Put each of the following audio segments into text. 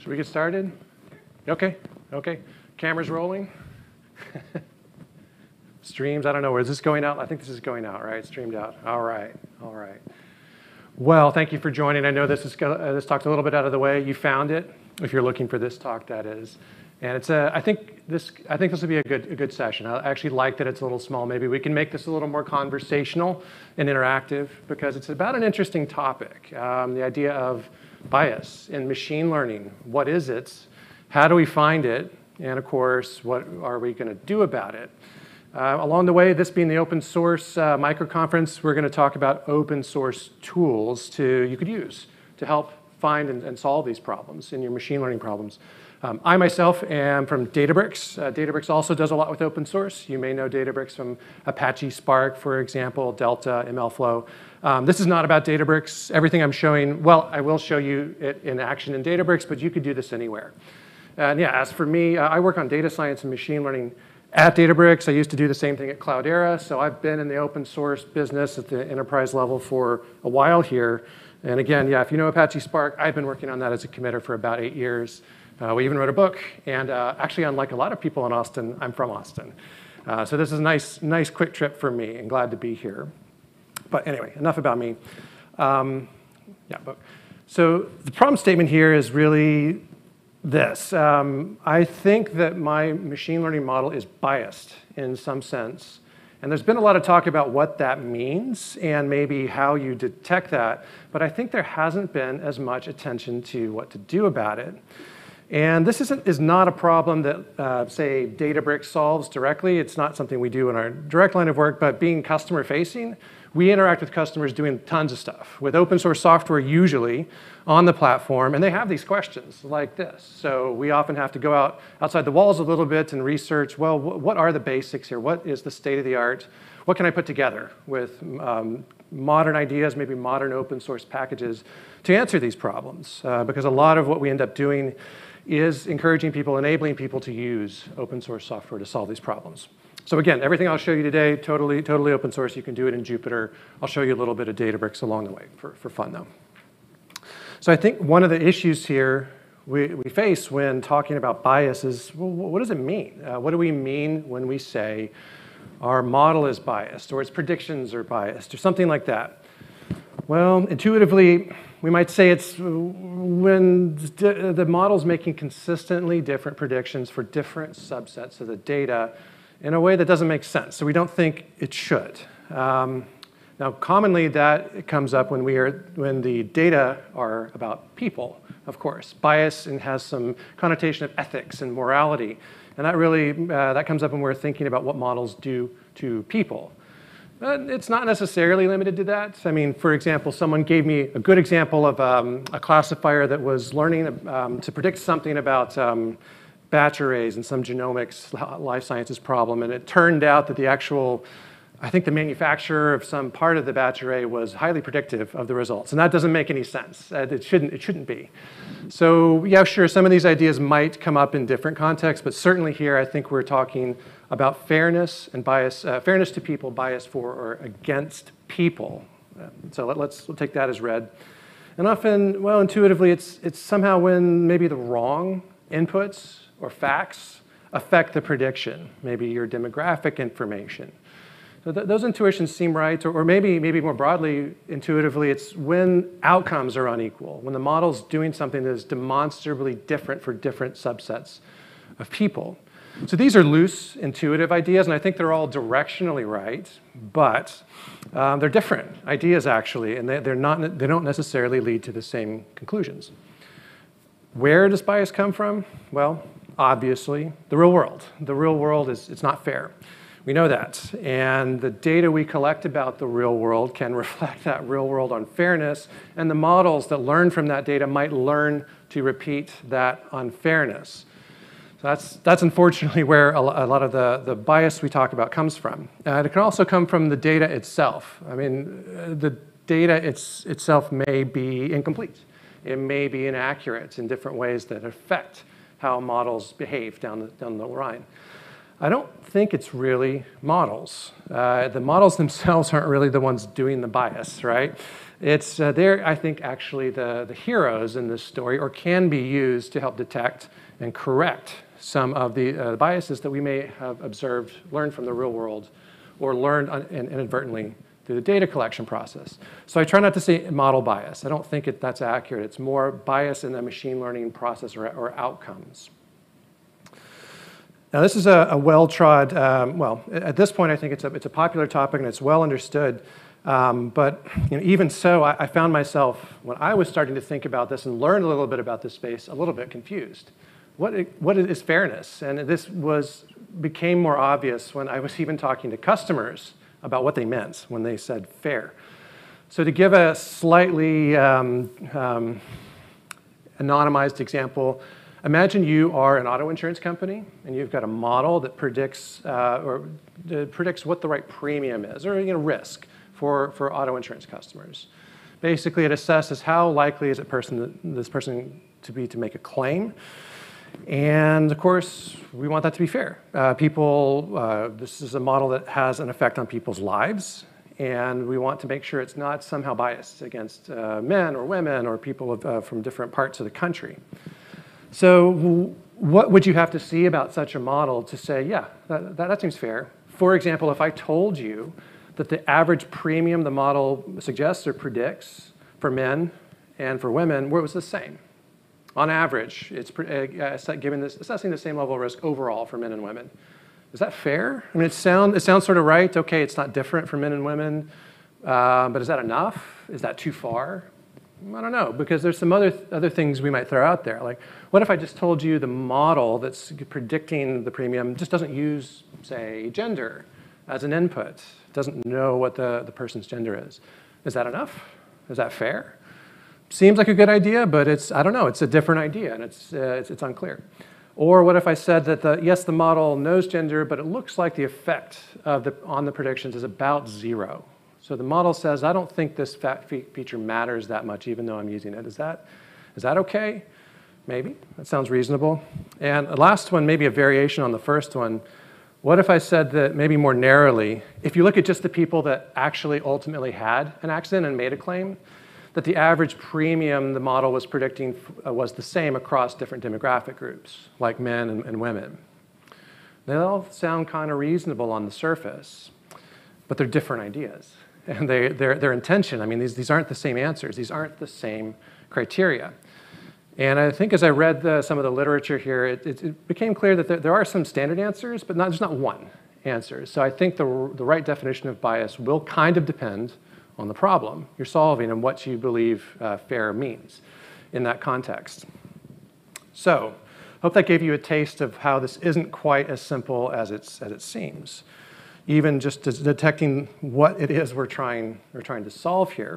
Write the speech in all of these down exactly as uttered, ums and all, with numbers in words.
Should we get started? Okay, okay. Camera's rolling. Streams, I don't know, where is this going out? I think this is going out, right? Streamed out. All right, all right. Well, thank you for joining. I know this is uh, this talk's a little bit out of the way. You found it, if you're looking for this talk, that is. And it's a, I think this, I think this will be a good, a good session. I actually like that it's a little small. Maybe we can make this a little more conversational and interactive because it's about an interesting topic. Um, the idea of bias in machine learning. What is it? How do we find it? And of course, what are we going to do about it? Uh, along the way, this being the open source uh, microconference, we're going to talk about open source tools to, you could use to help find and, and solve these problems in your machine learning problems. Um, I myself am from Databricks. Uh, Databricks also does a lot with open source. You may know Databricks from Apache Spark, for example, Delta, MLflow. Um, this is not about Databricks. Everything I'm showing, well, I will show you it in action in Databricks, but you could do this anywhere. And yeah, as for me, uh, I work on data science and machine learning at Databricks. I used to do the same thing at Cloudera, so I've been in the open source business at the enterprise level for a while here. And again, yeah, if you know Apache Spark, I've been working on that as a committer for about eight years. Uh, we even wrote a book, and uh, actually, unlike a lot of people in Austin, I'm from Austin. Uh, so this is a nice, nice quick trip for me, and glad to be here. But anyway, enough about me. Um, yeah, book. So the problem statement here is really this. Um, I think that my machine learning model is biased in some sense. And there's been a lot of talk about what that means and maybe how you detect that. But I think there hasn't been as much attention to what to do about it. And this isn't, is not a problem that, uh, say, Databricks solves directly. It's not something we do in our direct line of work, but being customer-facing, we interact with customers doing tons of stuff with open source software usually on the platform, and they have these questions like this. So we often have to go out outside the walls a little bit and research, well, what are the basics here? What is the state of the art? What can I put together with um, modern ideas, maybe modern open source packages to answer these problems? Uh, because a lot of what we end up doing is encouraging people, enabling people to use open source software to solve these problems. So again, everything I'll show you today, totally, totally open source. You can do it in Jupyter. I'll show you a little bit of Databricks along the way for, for fun though. So I think one of the issues here we, we face when talking about bias is, well, what does it mean? Uh, what do we mean when we say our model is biased or its predictions are biased or something like that? Well, intuitively, we might say it's when the model's making consistently different predictions for different subsets of the data in a way that doesn't make sense. So we don't think it should. Um, now, commonly that comes up when we are when the data are about people, of course. Bias and has some connotation of ethics and morality, and that really uh, that comes up when we're thinking about what models do to people. But it's not necessarily limited to that. I mean, for example, someone gave me a good example of um, a classifier that was learning um, to predict something about um, batch arrays and some genomics life sciences problem, and it turned out that the actual, I think the manufacturer of some part of the batch array was highly predictive of the results, and that doesn't make any sense. It shouldn't, it shouldn't be. So yeah, sure, some of these ideas might come up in different contexts, but certainly here I think we're talking about fairness and bias, uh, fairness to people, bias for or against people. Uh, so let, let's we'll take that as read. And often, well, intuitively, it's, it's somehow when maybe the wrong inputs or facts affect the prediction, maybe your demographic information. So th those intuitions seem right, or, or maybe, maybe more broadly, intuitively, it's when outcomes are unequal, when the model's doing something that is demonstrably different for different subsets of people. So these are loose, intuitive ideas, and I think they're all directionally right, but um, they're different ideas, actually, and they, they're not, they don't necessarily lead to the same conclusions. Where does bias come from? Well, obviously, the real world. The real world is it's not fair. We know that, and the data we collect about the real world can reflect that real world unfairness, and the models that learn from that data might learn to repeat that unfairness. So that's, that's unfortunately where a lot of the, the bias we talk about comes from. Uh, it can also come from the data itself. I mean, the data it's, itself may be incomplete. It may be inaccurate in different ways that affect how models behave down the, down the line. I don't think it's really models. Uh, the models themselves aren't really the ones doing the bias, right? It's, uh, they're, I think, actually the, the heroes in this story, or can be used to help detect and correct some of the uh, biases that we may have observed, learned from the real world, or learned un inadvertently through the data collection process. So I try not to say model bias. I don't think it, that's accurate. It's more bias in the machine learning process or, or outcomes. Now this is a, a well-trod, um, well, at this point I think it's a, it's a popular topic and it's well understood. Um, but you know, even so, I, I found myself, when I was starting to think about this and learn a little bit about this space, a little bit confused. What, what is fairness? And this was, became more obvious when I was even talking to customers about what they meant when they said fair. So to give a slightly um, um, anonymized example, imagine you are an auto insurance company and you've got a model that predicts, uh, or uh, predicts what the right premium is, or you know, risk for, for auto insurance customers. Basically, it assesses how likely is it person, this person to be to make a claim. And of course, we want that to be fair. Uh, people, uh, this is a model that has an effect on people's lives, and we want to make sure it's not somehow biased against uh, men or women or people of, uh, from different parts of the country. So what would you have to see about such a model to say, yeah, that, that, that seems fair? For example, if I told you that the average premium the model suggests or predicts for men and for women, where it was the same. On average, it's uh, given this, assessing the same level of risk overall for men and women. Is that fair? I mean, it, sound, it sounds sort of right. Okay, it's not different for men and women, uh, but is that enough? Is that too far? I don't know, because there's some other, other things we might throw out there. Like, what if I just told you the model that's predicting the premium just doesn't use, say, gender as an input, doesn't know what the, the person's gender is? Is that enough? Is that fair? Seems like a good idea, but it's, I don't know, it's a different idea, and it's, uh, it's, it's unclear. Or what if I said that, the, yes, the model knows gender, but it looks like the effect of the, on the predictions is about zero. So the model says, I don't think this feature matters that much, even though I'm using it. Is that, is that okay? Maybe. That sounds reasonable. And the last one, maybe a variation on the first one. What if I said that maybe more narrowly, if you look at just the people that actually ultimately had an accident and made a claim, that the average premium the model was predicting uh, was the same across different demographic groups, like men and, and women. They all sound kind of reasonable on the surface, but they're different ideas. And they, their, their intention, I mean, these, these aren't the same answers. These aren't the same criteria. And I think as I read the, some of the literature here, it, it, it became clear that there, there are some standard answers, but not, there's not one answer. So I think the, the right definition of bias will kind of depend on the problem you're solving and what you believe uh, fair means in that context. So I hope that gave you a taste of how this isn't quite as simple as, it's, as it seems, even just detecting what it is we're trying, we're trying to solve here.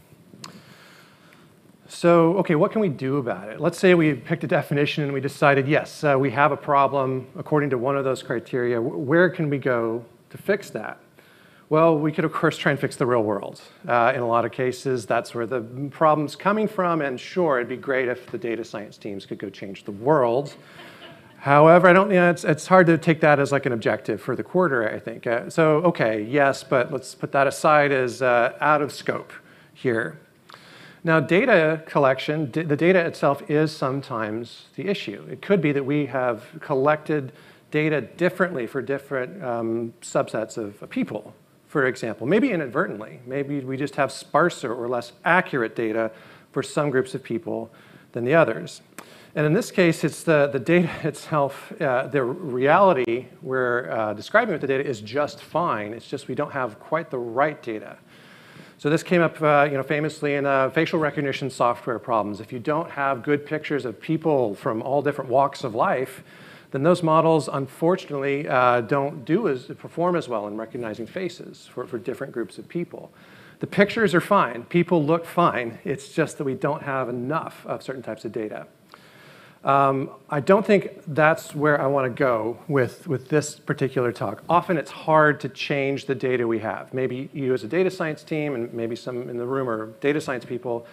So, okay, what can we do about it? Let's say we picked a definition and we decided, yes, uh, we have a problem according to one of those criteria. Where can we go to fix that? Well, we could, of course, try and fix the real world. Uh, in a lot of cases, that's where the problem's coming from, and sure, it'd be great if the data science teams could go change the world. However, I don't, you know, it's, it's hard to take that as like an objective for the quarter, I think. Uh, so, okay, yes, but let's put that aside as uh, out of scope here. Now, data collection, the data itself is sometimes the issue. It could be that we have collected data differently for different um, subsets of people. For example, maybe inadvertently, maybe we just have sparser or less accurate data for some groups of people than the others. And in this case, it's the, the data itself, uh, the reality we're uh, describing with the data is just fine. It's just we don't have quite the right data. So this came up uh, you know, famously in uh, facial recognition software problems. If you don't have good pictures of people from all different walks of life, then those models, unfortunately, uh, don't do as, perform as well in recognizing faces for, for different groups of people. The pictures are fine. People look fine. It's just that we don't have enough of certain types of data. Um, I don't think that's where I want to go with, with this particular talk. Often it's hard to change the data we have. Maybe you as a data science team and maybe some in the room are data science people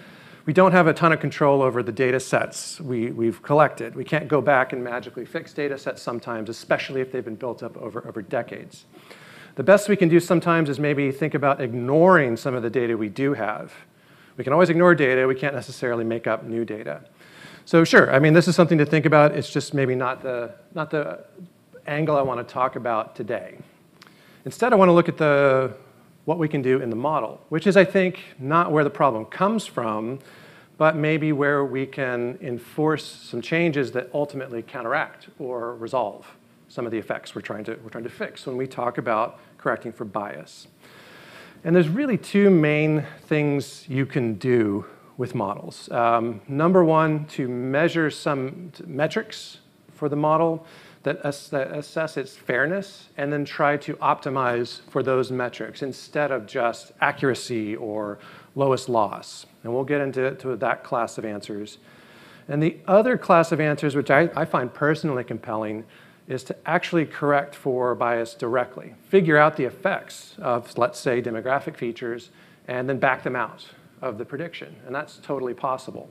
we don't have a ton of control over the data sets we, we've collected. We can't go back and magically fix data sets sometimes, especially if they've been built up over, over decades. The best we can do sometimes is maybe think about ignoring some of the data we do have. We can always ignore data. We can't necessarily make up new data. So sure, I mean, this is something to think about. It's just maybe not the, not the angle I want to talk about today. Instead, I want to look at the, what we can do in the model, which is, I think, not where the problem comes from, but maybe where we can enforce some changes that ultimately counteract or resolve some of the effects we're trying to, we're trying to fix when we talk about correcting for bias. And there's really two main things you can do with models. Um, number one, to measure some metrics for the model that, ass that assess its fairness, and then try to optimize for those metrics instead of just accuracy or lowest loss. And we'll get into to that class of answers. And the other class of answers, which I, I find personally compelling, is to actually correct for bias directly. Figure out the effects of, let's say, demographic features, and then back them out of the prediction. And that's totally possible.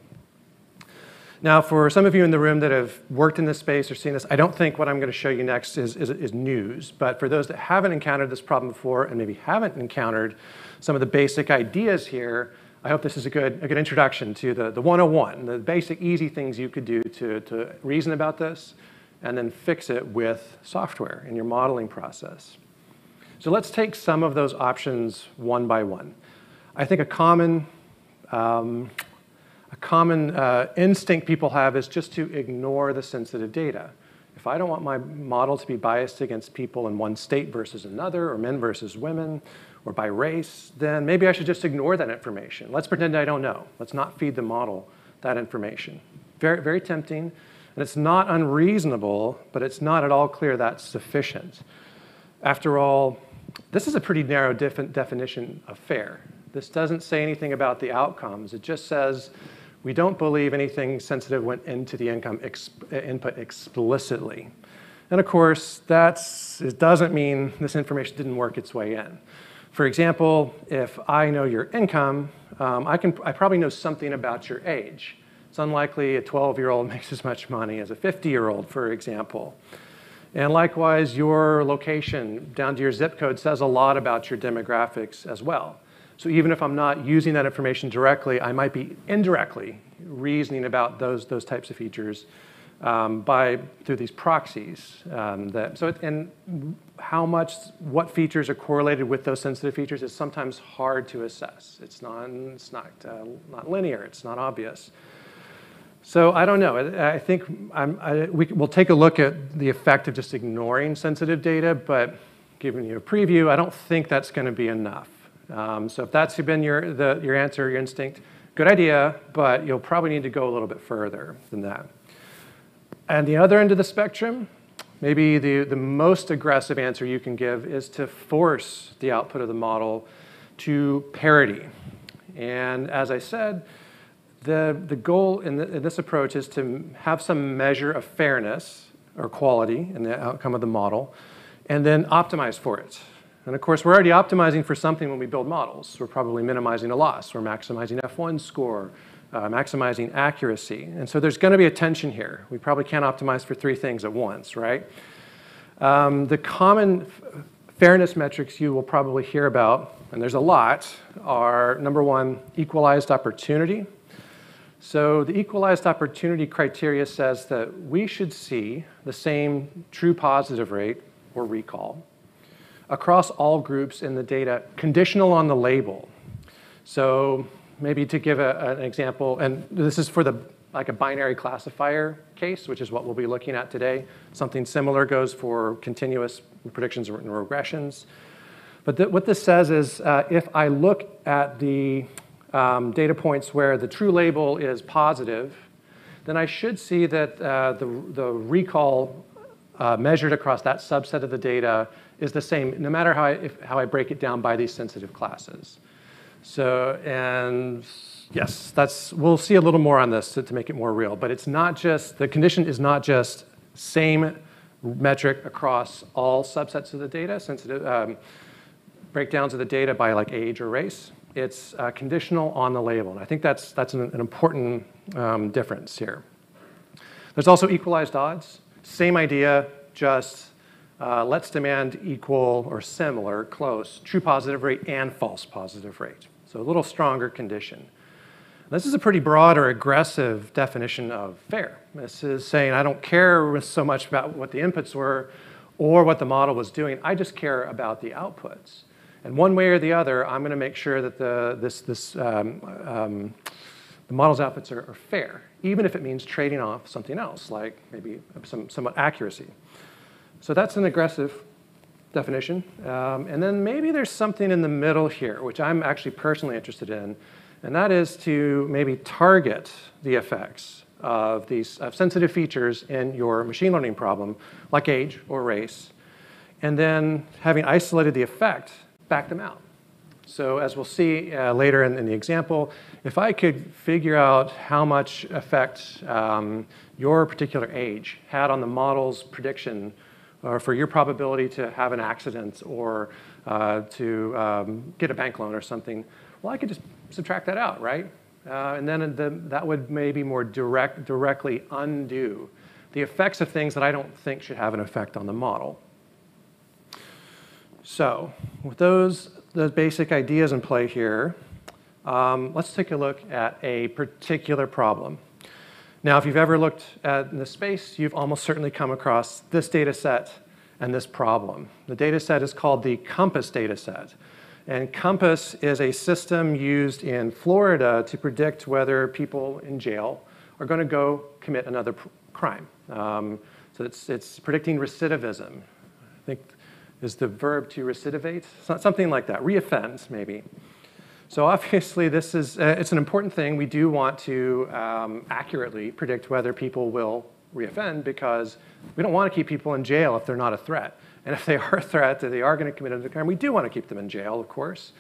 Now, for some of you in the room that have worked in this space or seen this, I don't think what I'm going to show you next is, is, is news. But for those that haven't encountered this problem before and maybe haven't encountered some of the basic ideas here, I hope this is a good, a good introduction to the, the one oh one, the basic easy things you could do to, to reason about this, and then fix it with software in your modeling process. So let's take some of those options one by one. I think a common, um, a common uh, instinct people have is just to ignore the sensitive data. If I don't want my model to be biased against people in one state versus another, or men versus women, or by race, then maybe I should just ignore that information. Let's pretend I don't know. Let's not feed the model that information. Very, very tempting. And it's not unreasonable, but it's not at all clear that's sufficient. After all, this is a pretty narrow def definition of fair. This doesn't say anything about the outcomes. It just says we don't believe anything sensitive went into the income exp input explicitly. And of course, that's, it doesn't mean this information didn't work its way in. For example, if I know your income, um, I, can, I probably know something about your age. It's unlikely a twelve-year-old makes as much money as a fifty-year-old, for example. And likewise, your location down to your zip code says a lot about your demographics as well. So even if I'm not using that information directly, I might be indirectly reasoning about those, those types of features um, by, through these proxies. Um, that, so it, and how much, what features are correlated with those sensitive features is sometimes hard to assess. It's not, it's not, uh, not linear, it's not obvious. So I don't know. I think I'm, I, we, we'll take a look at the effect of just ignoring sensitive data, but giving you a preview, I don't think that's going to be enough. Um, so if that's been your, the, your answer, your instinct, good idea, but you'll probably need to go a little bit further than that. And the other end of the spectrum, maybe the, the most aggressive answer you can give is to force the output of the model to parity. And as I said, The, the goal in, the, in this approach is to have some measure of fairness or quality in the outcome of the model, and then optimize for it. And of course, we're already optimizing for something when we build models. We're probably minimizing a loss. We're maximizing F one score, uh, maximizing accuracy. And so there's going to be a tension here. We probably can't optimize for three things at once, right? Um, the common fairness metrics you will probably hear about, and there's a lot, are number one, equalized opportunity. So the equalized opportunity criteria says that we should see the same true positive rate, or recall, across all groups in the data, conditional on the label. So maybe to give a, an example, and this is for the like a binary classifier case, which is what we'll be looking at today. Something similar goes for continuous predictions and regressions. But the, what this says is uh, if I look at the Um, data points where the true label is positive, then I should see that uh, the, the recall uh, measured across that subset of the data is the same, no matter how I, if, how I break it down by these sensitive classes. So, and yes, that's, we'll see a little more on this to, to make it more real, but it's not just, the condition is not just same metric across all subsets of the data, sensitive um, breakdowns of the data by like age or race. It's uh, conditional on the label. And I think that's, that's an, an important um, difference here. There's also equalized odds. Same idea, just uh, let's demand equal or similar, close, true positive rate and false positive rate. So a little stronger condition. This is a pretty broad or aggressive definition of fair. This is saying I don't care so much about what the inputs were or what the model was doing. I just care about the outputs. And one way or the other, I'm going to make sure that the, this, this, um, um, the model's outputs are, are fair, even if it means trading off something else, like maybe some somewhat accuracy. So that's an aggressive definition. Um, and then maybe there's something in the middle here, which I'm actually personally interested in, and that is to maybe target the effects of these of sensitive features in your machine learning problem, like age or race, and then having isolated the effect, back them out. So as we'll see uh, later in, in the example, if I could figure out how much effect um, your particular age had on the model's prediction or for your probability to have an accident or uh, to um, get a bank loan or something, well, I could just subtract that out, right? Uh, and then the, that would maybe more direct, directly undo the effects of things that I don't think should have an effect on the model. So with those, those basic ideas in play here, um, let's take a look at a particular problem. Now, if you've ever looked at this space, you've almost certainly come across this data set and this problem. The data set is called the COMPASS data set. And COMPASS is a system used in Florida to predict whether people in jail are going to go commit another crime. Um, so it's, it's predicting recidivism. I think is the verb to recidivate, something like that, reoffend maybe. So obviously this is, uh, it's an important thing. We do want to um, accurately predict whether people will reoffend because we don't want to keep people in jail if they're not a threat. And if they are a threat, if they are going to commit another crime, we do want to keep them in jail, of course.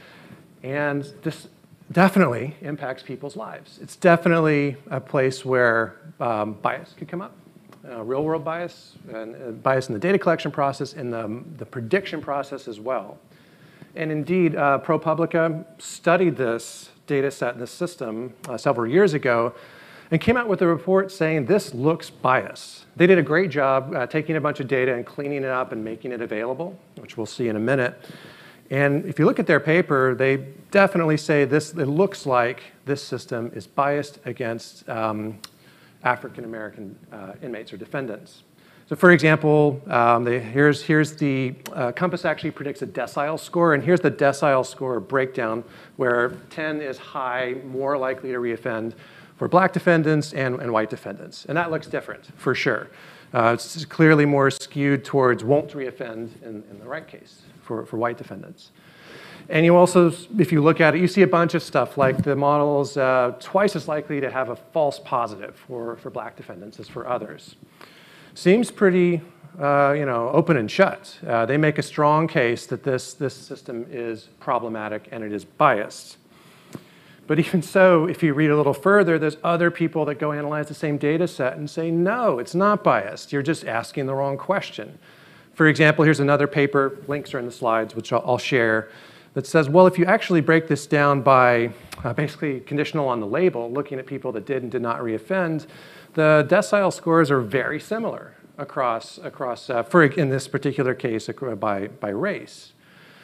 And this definitely impacts people's lives. It's definitely a place where um, bias could come up. Uh, real world bias, and uh, bias in the data collection process, and the, the prediction process as well. And indeed, uh, ProPublica studied this data set and this system uh, several years ago and came out with a report saying this looks biased. They did a great job uh, taking a bunch of data and cleaning it up and making it available, which we'll see in a minute. And if you look at their paper, they definitely say this, it looks like this system is biased against um, African-American uh, inmates or defendants. So for example, um, they, here's, here's the, uh, COMPASS actually predicts a decile score, and here's the decile score breakdown where ten is high, more likely to reoffend for black defendants and, and white defendants. And that looks different, for sure. Uh, it's clearly more skewed towards won't reoffend in, in the right case for, for white defendants. And you also, if you look at it, you see a bunch of stuff like the model's uh, twice as likely to have a false positive for, for black defendants as for others. Seems pretty uh, you know, open and shut. Uh, they make a strong case that this, this system is problematic and it is biased. But even so, if you read a little further, there's other people that go analyze the same data set and say, no, it's not biased. You're just asking the wrong question. For example, here's another paper, links are in the slides, which I'll, I'll share, that says, well, if you actually break this down by uh, basically conditional on the label, looking at people that did and did not reoffend, the decile scores are very similar across, across uh, for in this particular case, by, by race.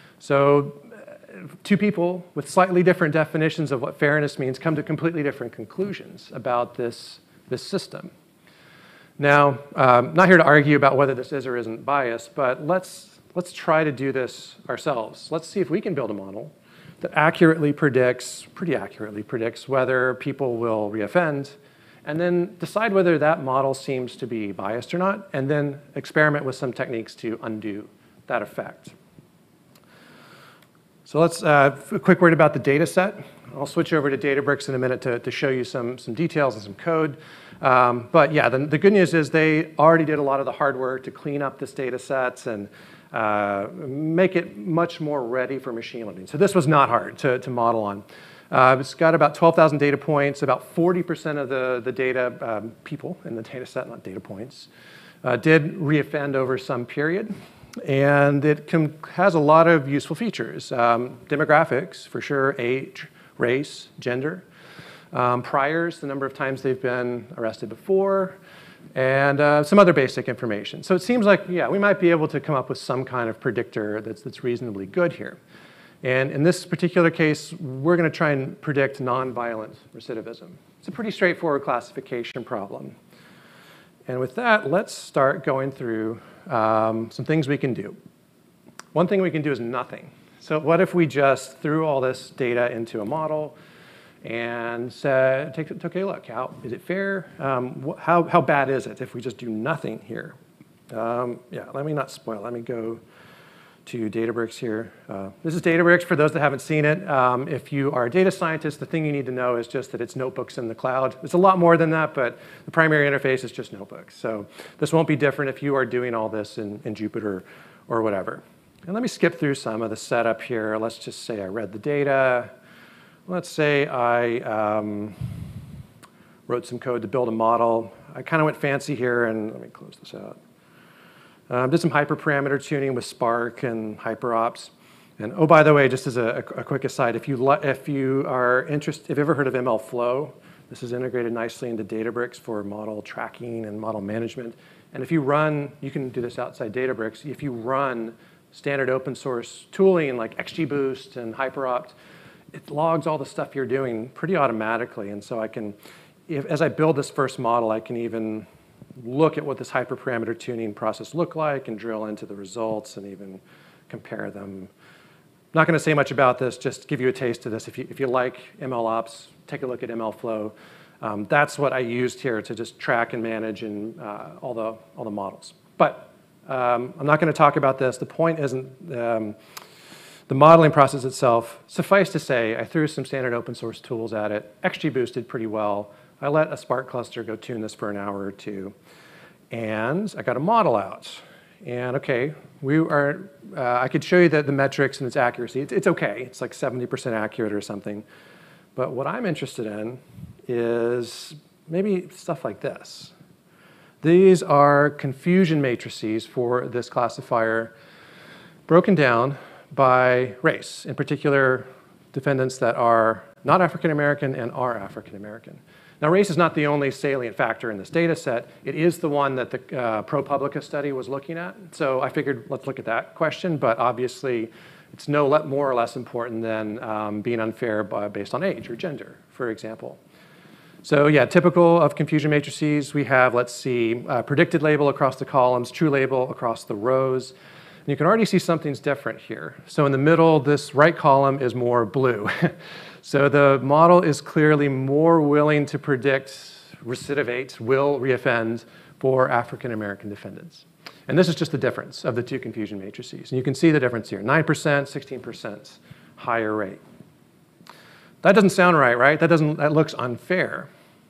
So uh, two people with slightly different definitions of what fairness means come to completely different conclusions about this, this system. Now, um, not here to argue about whether this is or isn't biased, but let's Let's try to do this ourselves. Let's see if we can build a model that accurately predicts, pretty accurately predicts whether people will reoffend, and then decide whether that model seems to be biased or not, and then experiment with some techniques to undo that effect. So let's, uh, a quick word about the data set. I'll switch over to Databricks in a minute to, to show you some, some details and some code. Um, but yeah, the, the good news is they already did a lot of the hard work to clean up this data sets and uh, make it much more ready for machine learning. So this was not hard to, to model on. Uh, it's got about twelve thousand data points. About forty percent of the, the data um, people in the data set, not data points, uh, did reoffend over some period. And it can, has a lot of useful features. Um, demographics, for sure, age, race, gender. Um, priors, the number of times they've been arrested before, and uh, some other basic information. So it seems like, yeah, we might be able to come up with some kind of predictor that's, that's reasonably good here. And in this particular case, we're going to try and predict nonviolent recidivism. It's a pretty straightforward classification problem. And with that, let's start going through um, some things we can do. One thing we can do is nothing. So what if we just threw all this data into a model and said, take, take a look, how, is it fair? Um, how, how bad is it if we just do nothing here? Um, yeah, let me not spoil. Let me go to Databricks here. Uh, this is Databricks for those that haven't seen it. Um, if you are a data scientist, the thing you need to know is just that it's notebooks in the cloud. It's a lot more than that, but the primary interface is just notebooks. So this won't be different if you are doing all this in, in Jupyter or whatever. And let me skip through some of the setup here. Let's just say I read the data. Let's say I um, wrote some code to build a model. I kind of went fancy here, and let me close this out. Um, did some hyperparameter tuning with Spark and HyperOps. And oh, by the way, just as a, a quick aside, if you, if you are interested, if you've ever heard of M L Flow, this is integrated nicely into Databricks for model tracking and model management. And if you run, you can do this outside Databricks, if you run standard open source tooling like XGBoost and HyperOpt, it logs all the stuff you're doing pretty automatically. And so I can, if, as I build this first model, I can even look at what this hyperparameter tuning process looked like and drill into the results and even compare them. I'm not going to say much about this, just give you a taste of this. If you, if you like MLOps, take a look at M L Flow. Um, that's what I used here to just track and manage and uh, all, the, all the models. But um, I'm not going to talk about this. The point isn't um, the modeling process itself. Suffice to say, I threw some standard open source tools at it. XGBoost did pretty well. I let a Spark cluster go tune this for an hour or two. And I got a model out. And OK, we are, uh, I could show you the, the metrics and its accuracy. It's, it's OK. It's like seventy percent accurate or something. But what I'm interested in is maybe stuff like this. These are confusion matrices for this classifier broken down by race, in particular defendants that are not African American and are African American. Now, race is not the only salient factor in this data set. It is the one that the uh, ProPublica study was looking at. So I figured let's look at that question, but obviously it's no more or less important than um, being unfair by, based on age or gender, for example. So yeah, typical of confusion matrices, we have, let's see, uh, predicted label across the columns, true label across the rows. And you can already see something's different here. So in the middle, this right column is more blue. So the model is clearly more willing to predict recidivate, will reoffend for African American defendants. And this is just the difference of the two confusion matrices. And you can see the difference here, nine percent, sixteen percent higher rate. That doesn't sound right, right? That, doesn't, that looks unfair.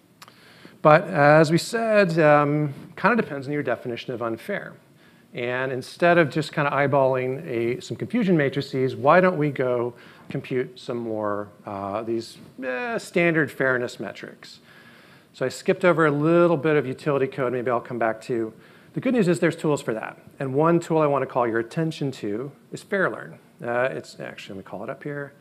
But as we said, um, kind of depends on your definition of unfair. And instead of just kind of eyeballing a, some confusion matrices, why don't we go compute some more uh, these eh, standard fairness metrics? So I skipped over a little bit of utility code, maybe I'll come back to. The good news is there's tools for that. And one tool I want to call your attention to is Fairlearn. Uh, it's actually, let me call it up here.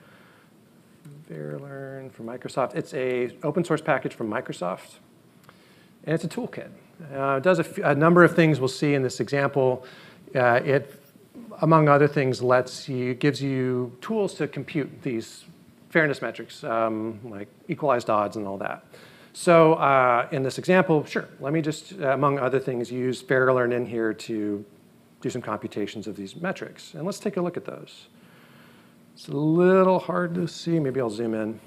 Fairlearn from Microsoft. It's a open source package from Microsoft. And it's a toolkit. Uh, it does a, f a number of things we'll see in this example. Uh, it, among other things, lets you, gives you tools to compute these fairness metrics, um, like equalized odds and all that. So uh, in this example, sure, let me just, uh, among other things, use Fairlearn in here to do some computations of these metrics. And let's take a look at those. It's a little hard to see. Maybe I'll zoom in.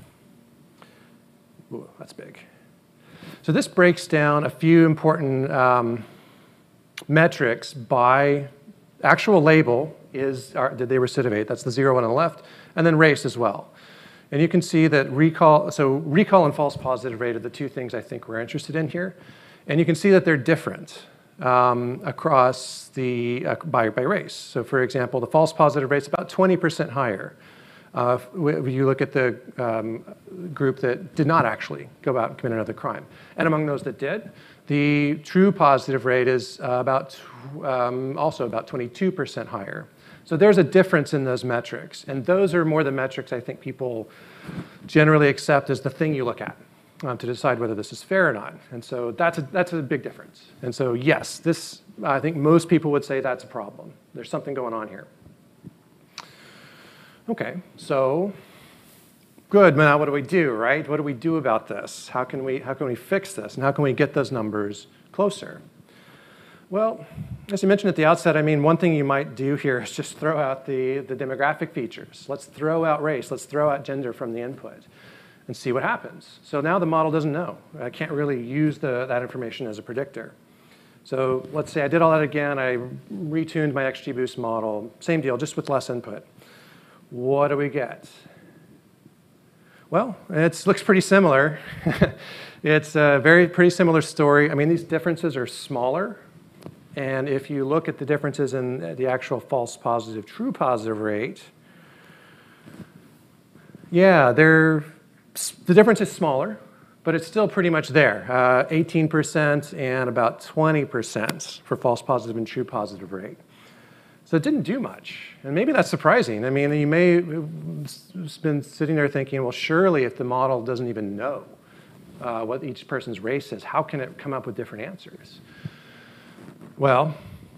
Ooh, that's big. So this breaks down a few important um, metrics by actual label is, are, did they recidivate? That's the zero one on the left. And then race as well. And you can see that recall, so recall and false positive rate are the two things I think we're interested in here. And you can see that they're different um, across the, uh, by, by race. So for example, the false positive rate's about twenty percent higher. Uh, if you look at the um, group that did not actually go out and commit another crime. And among those that did, The true positive rate is uh, about um, also about twenty-two percent higher. So there's a difference in those metrics, and those are more the metrics I think people generally accept as the thing you look at um, to decide whether this is fair or not. And so that's a, that's a big difference. And so yes, this, I think most people would say that's a problem. There's something going on here. Okay, so good, now what do we do, right? What do we do about this? How can we, how can we fix this? And how can we get those numbers closer? Well, as I mentioned at the outset, I mean, one thing you might do here is just throw out the, the demographic features. Let's throw out race. Let's throw out gender from the input and see what happens. So now the model doesn't know. I can't really use the, that information as a predictor. So let's say I did all that again. I retuned my XGBoost model. Same deal, just with less input. What do we get? Well, it looks pretty similar. It's a very pretty similar story. I mean, these differences are smaller. And if you look at the differences in the actual false positive, true positive rate, yeah, they're, the difference is smaller, but it's still pretty much there. Uh, eighteen percent and about twenty percent for false positive and true positive rate. So it didn't do much. And maybe that's surprising. I mean, you may have been sitting there thinking, well, surely if the model doesn't even know uh, what each person's race is, how can it come up with different answers? Well,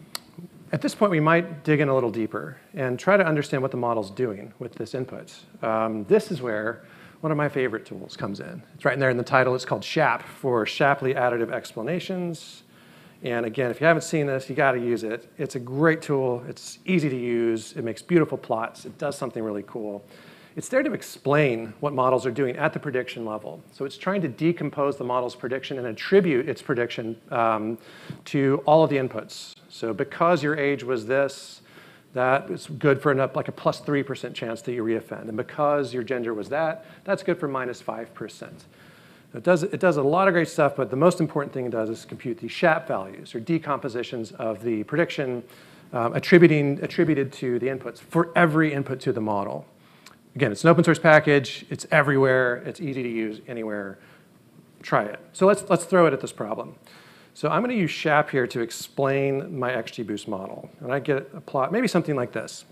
at this point, we might dig in a little deeper and try to understand what the model's doing with this input. Um, this is where one of my favorite tools comes in. It's right in there in the title. It's called SHAP, for Shapley Additive Explanations. And again, if you haven't seen this, you got to use it. It's a great tool. It's easy to use. It makes beautiful plots. It does something really cool. It's there to explain what models are doing at the prediction level. So it's trying to decompose the model's prediction and attribute its prediction um, to all of the inputs. So because your age was this, that is good for an, like a plus three percent chance that you reoffend. And because your gender was that, that's good for minus five percent. It does, it does a lot of great stuff, but the most important thing it does is compute the SHAP values, or decompositions of the prediction um, attributing, attributed to the inputs for every input to the model. Again, it's an open source package. It's everywhere. It's easy to use anywhere. Try it. So let's, let's throw it at this problem. So I'm going to use SHAP here to explain my XGBoost model. And I get a plot, maybe something like this.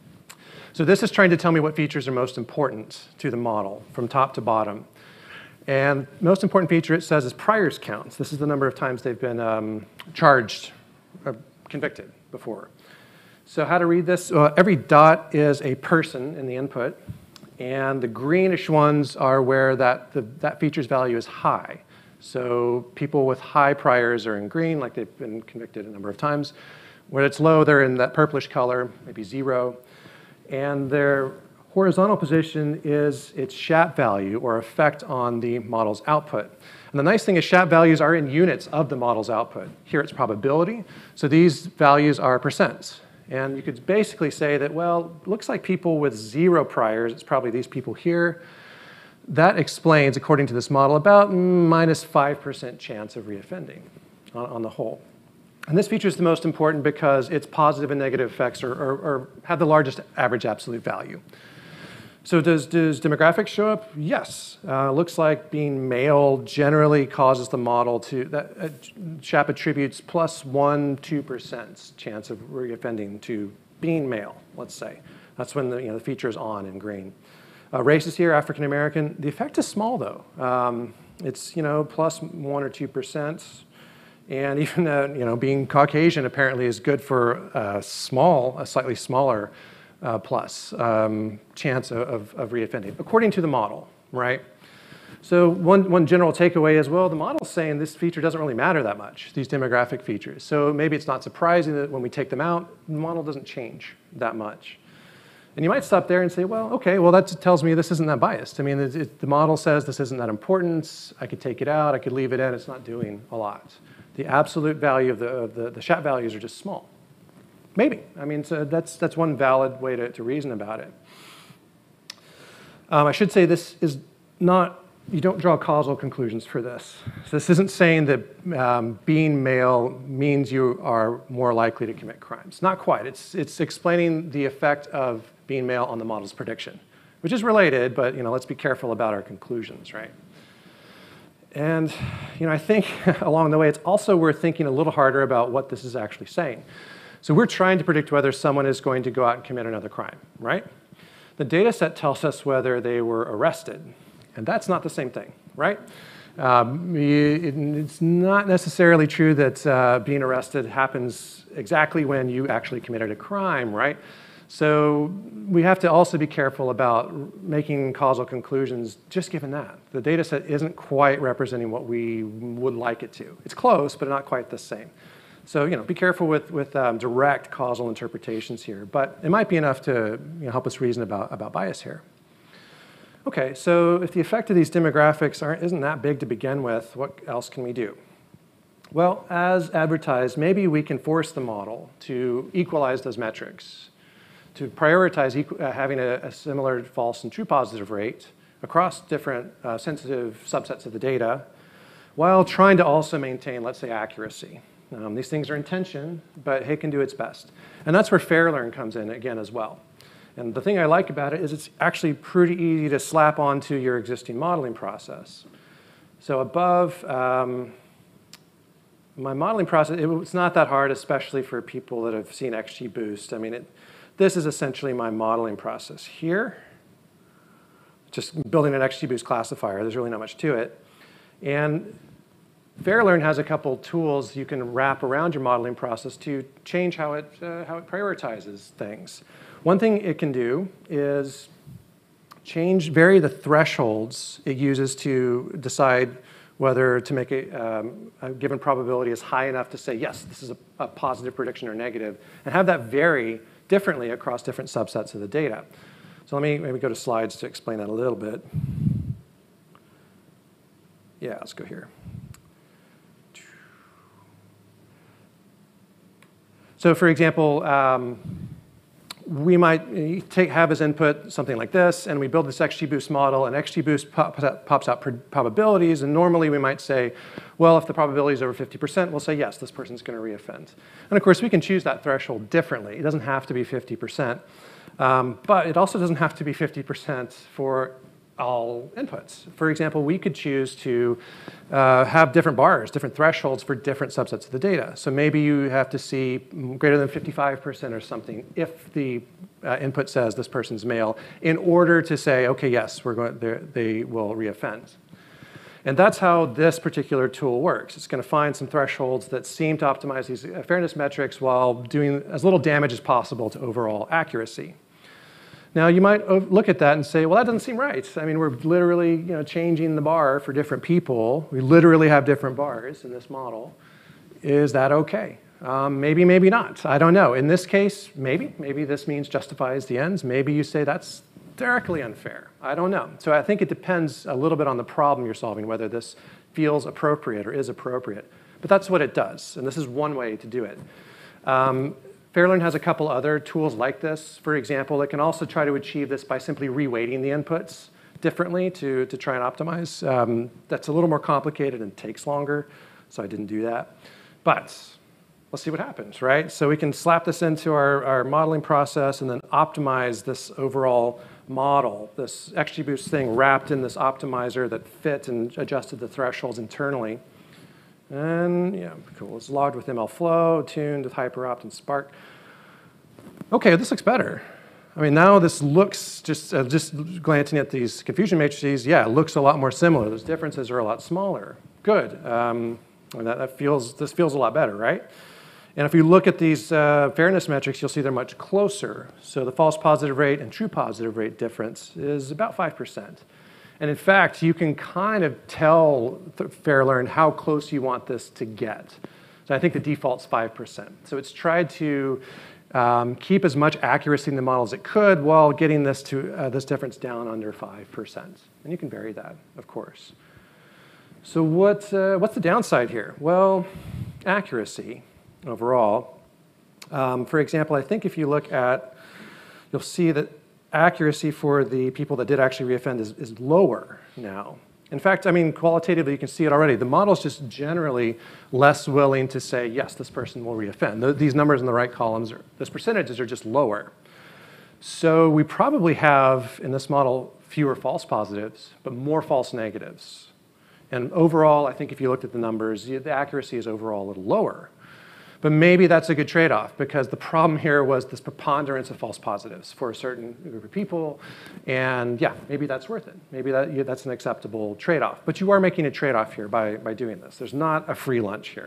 So this is trying to tell me what features are most important to the model from top to bottom. And most important feature it says is priors counts. This is the number of times they've been um, charged or convicted before. So how to read this? Uh, every dot is a person in the input, and the greenish ones are where that, the, that feature's value is high. So people with high priors are in green, like they've been convicted a number of times. When it's low, they're in that purplish color, maybe zero. And their horizontal position is its SHAP value, or effect on the model's output. And the nice thing is SHAP values are in units of the model's output. Here it's probability, so these values are percents. And you could basically say that, well, it looks like people with zero priors, it's probably these people here. That explains, according to this model, about minus five percent chance of reoffending on, on the whole. And this feature is the most important because its positive and negative effects are, are, are, have the largest average absolute value. So does, does demographics show up? Yes. Uh, looks like being male generally causes the model to, that uh, SHAP attributes plus one, two percent chance of reoffending to being male, let's say. That's when the, you know, the feature is on in green. Uh, race is here, African American. The effect is small though. Um, it's, you know, plus one or two percent. And even, uh, you know, being Caucasian apparently is good for a small, a slightly smaller Uh, plus um, chance of, of reoffending, according to the model, right? So one, one general takeaway is, well, the model's saying this feature doesn't really matter that much, these demographic features. So maybe it's not surprising that when we take them out, the model doesn't change that much. And you might stop there and say, well, okay, well, that tells me this isn't that biased. I mean, it, it, the model says this isn't that important. I could take it out. I could leave it in. It's not doing a lot. The absolute value of the, of the, the SHAP values are just small. Maybe. I mean, so that's, that's one valid way to, to reason about it. Um, I should say this is not, you don't draw causal conclusions for this. So this isn't saying that um, being male means you are more likely to commit crimes. Not quite. It's, it's explaining the effect of being male on the model's prediction, which is related, but you know, let's be careful about our conclusions, right? And you know, I think along the way, it's also worth thinking a little harder about what this is actually saying. So we're trying to predict whether someone is going to go out and commit another crime, right? The data set tells us whether they were arrested, and that's not the same thing, right? Um, it, it's not necessarily true that uh, being arrested happens exactly when you actually committed a crime, right? So we have to also be careful about making causal conclusions just given that. The data set isn't quite representing what we would like it to. It's close, but not quite the same. So you know, be careful with, with um, direct causal interpretations here, but it might be enough to you know, help us reason about, about bias here. Okay, so if the effect of these demographics aren't, isn't that big to begin with, what else can we do? Well, as advertised, maybe we can force the model to equalize those metrics, to prioritize equ uh, having a, a similar false and true positive rate across different uh, sensitive subsets of the data, while trying to also maintain, let's say, accuracy. Um, these things are in tension, but it can do its best. And that's where Fairlearn comes in again as well. And the thing I like about it is it's actually pretty easy to slap onto your existing modeling process. So above, um, my modeling process, it, it's not that hard, especially for people that have seen XGBoost. I mean, it, this is essentially my modeling process here. Just building an XGBoost classifier. There's really not much to it. And Fairlearn has a couple tools you can wrap around your modeling process to change how it, uh, how it prioritizes things. One thing it can do is change, vary the thresholds it uses to decide whether to make a, um, a given probability is high enough to say, yes, this is a, a positive prediction or negative, and have that vary differently across different subsets of the data. So let me maybe go to slides to explain that a little bit. Yeah, let's go here. So for example, um, we might take, have as input something like this, and we build this XGBoost model, and XGBoost pop, pops out probabilities, and normally we might say, well, if the probability is over fifty percent, we'll say, yes, this person's going to reoffend. And of course, we can choose that threshold differently. It doesn't have to be fifty percent, um, but it also doesn't have to be fifty percent for all inputs. For example, we could choose to uh, have different bars, different thresholds for different subsets of the data. So maybe you have to see greater than fifty-five percent or something if the uh, input says this person's male, in order to say, okay, yes, we're going, they will reoffend. And that's how this particular tool works. It's going to find some thresholds that seem to optimize these fairness metrics while doing as little damage as possible to overall accuracy. Now, you might look at that and say, well, that doesn't seem right. I mean, we're literally you know, changing the bar for different people. We literally have different bars in this model. Is that OK? Um, maybe, maybe not. I don't know. In this case, maybe. Maybe this means justifies the ends. Maybe you say that's directly unfair. I don't know. So I think it depends a little bit on the problem you're solving, whether this feels appropriate or is appropriate. But that's what it does. And this is one way to do it. Um, Fairlearn has a couple other tools like this. For example, it can also try to achieve this by simply reweighting the inputs differently to, to try and optimize. Um, that's a little more complicated and takes longer, so I didn't do that. But let's see what happens, right? So we can slap this into our, our modeling process and then optimize this overall model, this XGBoost thing wrapped in this optimizer that fit and adjusted the thresholds internally. And yeah, cool. It's logged with M L Flow, tuned with HyperOpt and Spark. Okay, this looks better. I mean, now this looks, just, uh, just glancing at these confusion matrices, yeah, it looks a lot more similar. Those differences are a lot smaller. Good. Um, and that, that feels, this feels a lot better, right? And if you look at these uh, fairness metrics, you'll see they're much closer. So the false positive rate and true positive rate difference is about five percent. And in fact, you can kind of tell Fairlearn how close you want this to get. So I think the default's five percent. So it's tried to um, keep as much accuracy in the model as it could while getting this, to, uh, this difference down under five percent. And you can vary that, of course. So what, uh, what's the downside here? Well, accuracy overall. Um, for example, I think if you look at, you'll see that accuracy for the people that did actually reoffend is, is lower now. In fact, I mean, qualitatively, you can see it already. The model's just generally less willing to say, yes, this person will reoffend. The, these numbers in the right columns, are, those percentages are just lower. So we probably have, in this model, fewer false positives, but more false negatives. And overall, I think if you looked at the numbers, the accuracy is overall a little lower. But maybe that's a good trade-off, because the problem here was this preponderance of false positives for a certain group of people. And yeah, maybe that's worth it. Maybe that, yeah, that's an acceptable trade-off. But you are making a trade-off here by, by doing this. There's not a free lunch here.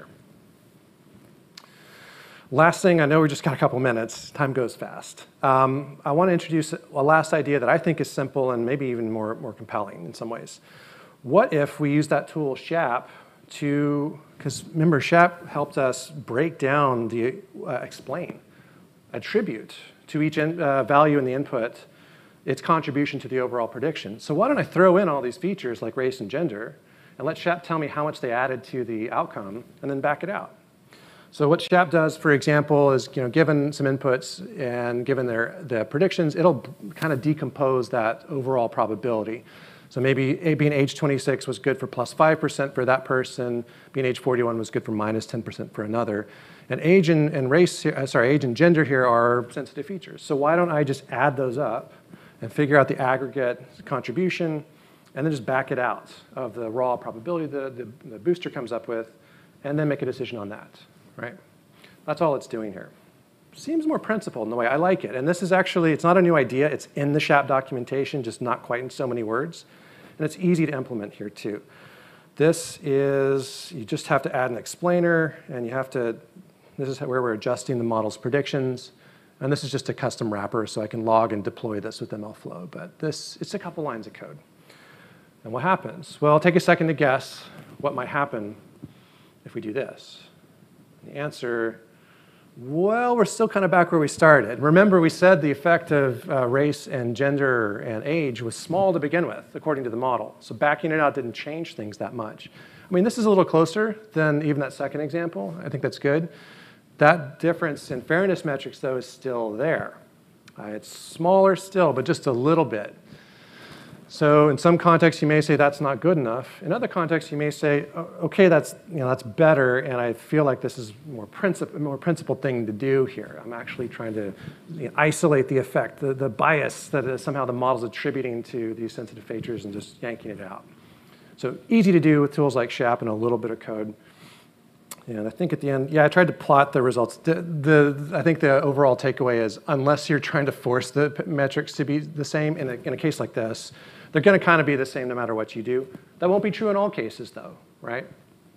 Last thing, I know we just got a couple minutes. Time goes fast. Um, I want to introduce a last idea that I think is simple and maybe even more, more compelling in some ways. What if we use that tool, SHAP, to, because remember, SHAP helped us break down the, uh, explain, attribute to each in, uh, value in the input, its contribution to the overall prediction. So why don't I throw in all these features like race and gender, and let SHAP tell me how much they added to the outcome, and then back it out. So what SHAP does, for example, is, you know, given some inputs and given their the predictions, it'll kind of decompose that overall probability. So maybe being age twenty-six was good for plus five percent for that person, being age forty-one was good for minus ten percent for another. And age and, and race, here, sorry, age and gender here are sensitive features. So why don't I just add those up and figure out the aggregate contribution, and then just back it out of the raw probability that the, the booster comes up with, and then make a decision on that. Right? That's all it's doing here. Seems more principled in the way I like it. And this is actually, it's not a new idea. It's in the SHAP documentation, just not quite in so many words. And it's easy to implement here too. This is, you just have to add an explainer, and you have to, this is where we're adjusting the model's predictions. And this is just a custom wrapper, so I can log and deploy this with M L Flow. But this, it's a couple lines of code. And what happens? Well, take a second to guess what might happen if we do this. The answer, well, we're still kind of back where we started. Remember, we said the effect of uh, race and gender and age was small to begin with, according to the model. So backing it out didn't change things that much. I mean, this is a little closer than even that second example. I think that's good. That difference in fairness metrics, though, is still there. Uh, it's smaller still, but just a little bit. So in some contexts, you may say that's not good enough. In other contexts, you may say, okay, that's, you know, that's better, and I feel like this is a more, princip more principled thing to do here. I'm actually trying to, you know, isolate the effect, the, the bias that is somehow the model's attributing to these sensitive features and just yanking it out. So easy to do with tools like SHAP and a little bit of code. And I think at the end, yeah, I tried to plot the results. The, the, I think the overall takeaway is, unless you're trying to force the metrics to be the same, in a, in a case like this, they're going to kind of be the same no matter what you do. That won't be true in all cases, though, right?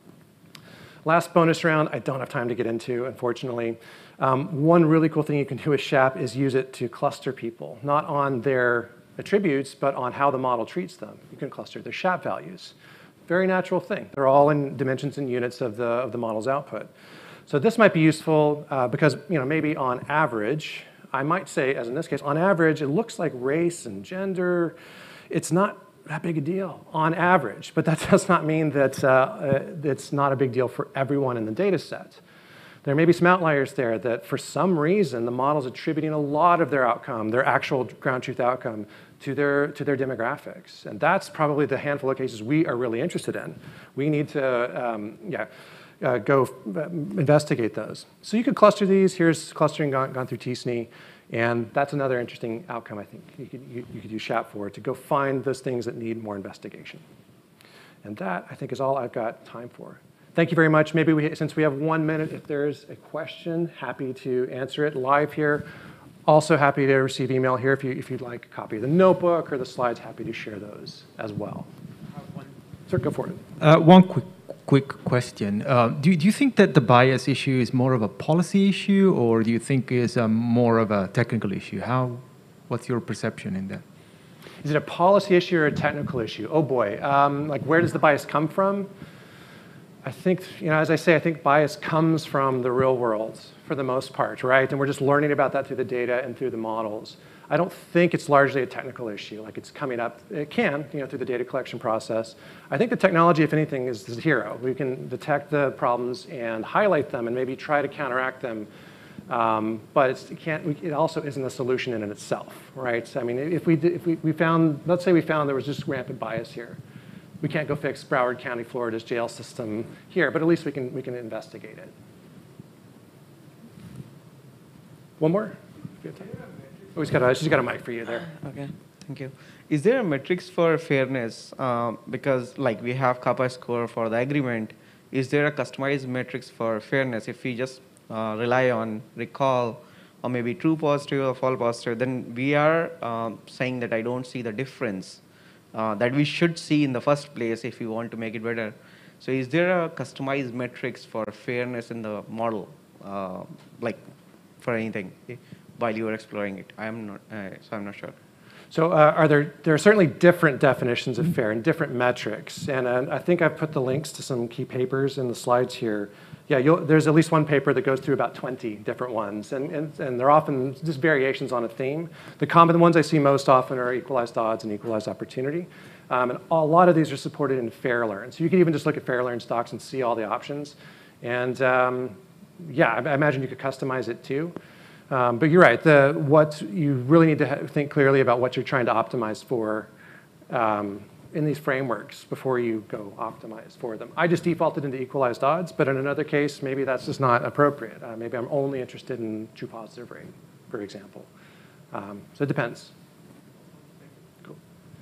Last bonus round, I don't have time to get into, unfortunately. Um, one really cool thing you can do with SHAP is use it to cluster people, not on their attributes, but on how the model treats them. You can cluster their SHAP values. Very natural thing. They're all in dimensions and units of the, of the model's output. So this might be useful uh, because, you know, maybe on average, I might say, as in this case, on average, it looks like race and gender, it's not that big a deal on average, but that does not mean that uh, it's not a big deal for everyone in the data set. There may be some outliers there that for some reason the model's attributing a lot of their outcome, their actual ground truth outcome, to their, to their demographics. And that's probably the handful of cases we are really interested in. We need to um, yeah, uh, go uh, investigate those. So you could cluster these. Here's clustering gone, gone through T S N E. And that's another interesting outcome, I think, you could, you, you could use SHAP for, to go find those things that need more investigation. And that, I think, is all I've got time for. Thank you very much. Maybe we, since we have one minute, if there's a question, happy to answer it live here. Also happy to receive email here if, you, if you'd like a copy of the notebook or the slides, happy to share those as well. Sir, go for it. Uh, one quick quick question. Uh, do, do you think that the bias issue is more of a policy issue, or do you think it's um, more of a technical issue? How, what's your perception in that? Is it a policy issue or a technical issue? Oh boy, um, like where does the bias come from? I think, you know, as I say, I think bias comes from the real world for the most part, right? And we're just learning about that through the data and through the models. I don't think it's largely a technical issue, like it's coming up. It can, you know, through the data collection process. I think the technology, if anything, is the hero. We can detect the problems and highlight them and maybe try to counteract them. Um, but it's, it, can't, we, it also isn't a solution in and itself, right? So, I mean, if we, if we, we found, let's say we found there was just rampant bias here. We can't go fix Broward County, Florida's jail system here, but at least we can, we can investigate it. One more? Oh, he's got a, she's got a mic for you there. Okay. Thank you. Is there a metrics for fairness? Um, because like we have kappa score for the agreement, is there a customized metrics for fairness? If we just uh, rely on recall or maybe true positive or false positive, then we are um, saying that I don't see the difference uh, that we should see in the first place if we want to make it better. So is there a customized metrics for fairness in the model, uh, like for anything, while you are exploring it? I'm not, uh, so I'm not sure. So uh, are there, there are certainly different definitions of fair and different metrics. And uh, I think I've put the links to some key papers in the slides here. Yeah, you'll, there's at least one paper that goes through about twenty different ones. And, and, and they're often just variations on a theme. The common ones I see most often are equalized odds and equalized opportunity. Um, and a lot of these are supported in Fairlearn. So you can even just look at Fairlearn stocks and see all the options. And um, yeah, I, I imagine you could customize it too. Um, but you're right, the, what you really need to think clearly about what you're trying to optimize for um, in these frameworks before you go optimize for them. I just defaulted into equalized odds, but in another case, maybe that's just not appropriate. Uh, maybe I'm only interested in true positive rate, for example. Um, so it depends. Cool.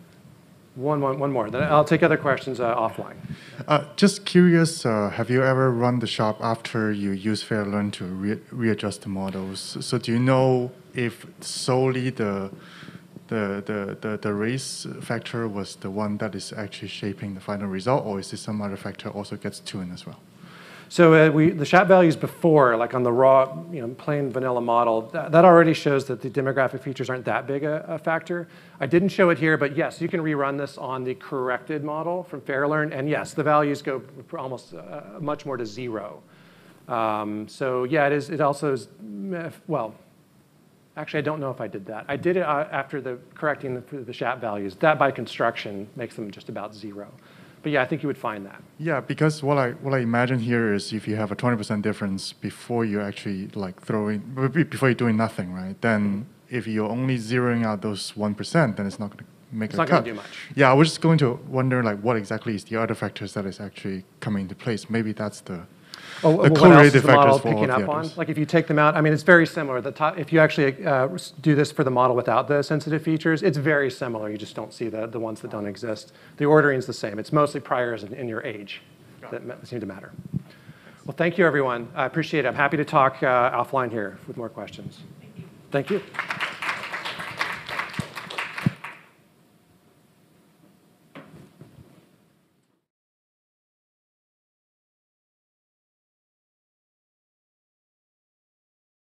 One, one, one more, then I'll take other questions uh, offline. Uh, just curious, uh, have you ever run the SHAP after you use Fairlearn to re readjust the models? So do you know if solely the, the, the, the, the race factor was the one that is actually shaping the final result, or is there some other factor also gets tuned as well? So uh, we, the SHAP values before, like on the raw, you know, plain vanilla model, that, that already shows that the demographic features aren't that big a, a factor. I didn't show it here, but yes, you can rerun this on the corrected model from Fairlearn, and yes, the values go almost uh, much more to zero. Um, so yeah, it is. It also is. Well, actually, I don't know if I did that. I did it uh, after the correcting the, the SHAP values. That by construction makes them just about zero. But yeah, I think you would find that. Yeah, because what I what I imagine here is if you have a twenty percent difference before you actually like throwing before you're doing nothing, right? Then if you're only zeroing out those one percent, then it's not going to make it's a not cut. Going to do much. Yeah, I was just going to wonder like what exactly is the other factors that is actually coming into place. Maybe that's the Oh, the well, what else correlative is the model factors for all picking of up the on? others. Like if you take them out, I mean, it's very similar. The top, if you actually uh, do this for the model without the sensitive features, it's very similar. You just don't see the, the ones that don't exist. The ordering is the same. It's mostly priors in, in your age that seem to matter. Well, thank you, everyone. I appreciate it. I'm happy to talk uh, offline here with more questions. Thank you. Thank you.